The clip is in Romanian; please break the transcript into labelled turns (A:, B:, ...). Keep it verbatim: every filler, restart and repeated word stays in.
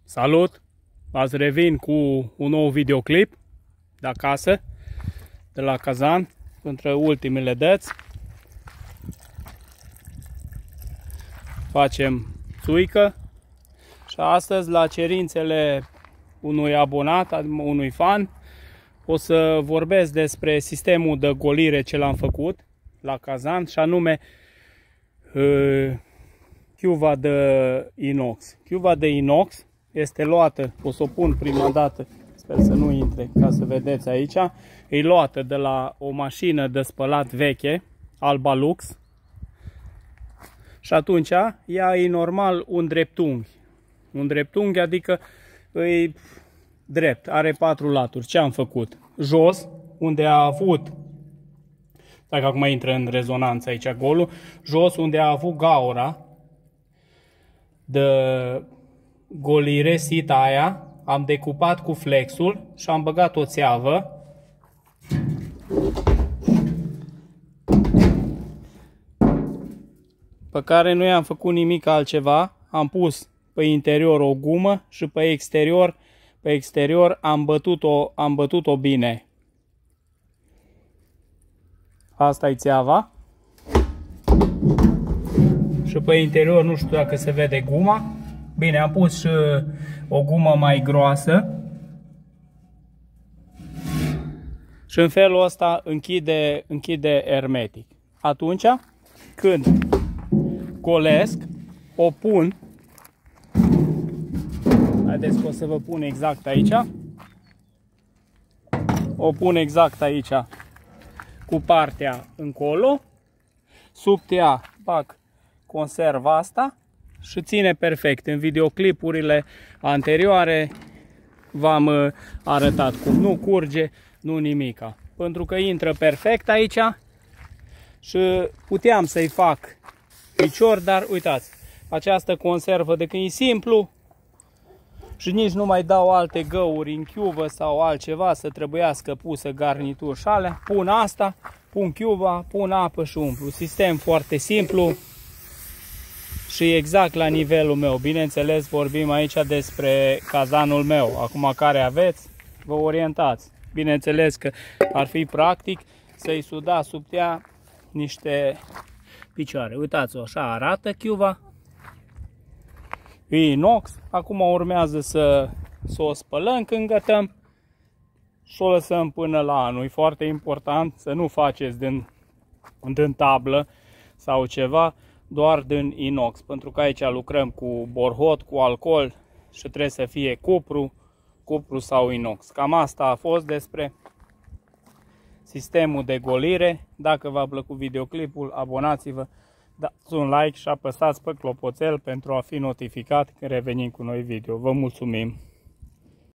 A: Salut! Azi revin cu un nou videoclip de acasă, de la cazan, între ultimele dăți. Facem țuică și astăzi, la cerințele unui abonat, unui fan, o să vorbesc despre sistemul de golire ce l-am făcut la cazan, și anume chiuva de inox. Chiuva de inox este luată, o să o pun prima dată, sper să nu intre ca să vedeți aici, e luată de la o mașină de spălat veche, Alba Lux, și atunci ea e normal un dreptunghi. Un dreptunghi adică e drept, are patru laturi. Ce am făcut? Jos, unde a avut, dacă acum intră în rezonanță aici golul, jos unde a avut gaura de golire, sita aia, am decupat cu flexul și am băgat o țeavă pe care nu i-am făcut nimic altceva. Am pus pe interior o gumă și pe exterior, pe exterior am bătut-o, am bătut-o bine. Asta e țeava. Și pe interior nu știu dacă se vede guma. Bine, am pus și o gumă mai groasă. Și în felul ăsta închide, închide hermetic. Atunci, când golesc, o pun. Haideți că o să vă pun exact aici. O pun exact aici, cu partea încolo. Sub ea bag conserva asta și ține perfect. În videoclipurile anterioare v-am arătat cum nu curge, nu nimica. Pentru că intră perfect aici și puteam să-i fac picior, dar uitați, această conservă de când e simplu și nici nu mai dau alte găuri în chiuvă sau altceva să trebuiască pusă garnitură și alea, pun asta, pun chiuva, pun apă și umplu. Sistem foarte simplu și exact la nivelul meu. Bineînțeles, vorbim aici despre cazanul meu. Acum, care aveți, vă orientați. Bineînțeles că ar fi practic să-i suda sub ea niște picioare. Uitați-o, așa arată chiuva. E inox. Acum urmează să, să o spălăm când gătăm și o lăsăm până la anul. E foarte important să nu faceți din, din tablă sau ceva, doar din inox, pentru că aici lucrăm cu borhot, cu alcool și trebuie să fie cupru, cupru sau inox. Cam asta a fost despre sistemul de golire. Dacă v-a plăcut videoclipul, abonați-vă, dați un like și apăsați pe clopoțel pentru a fi notificat când revenim cu noi video. Vă mulțumim!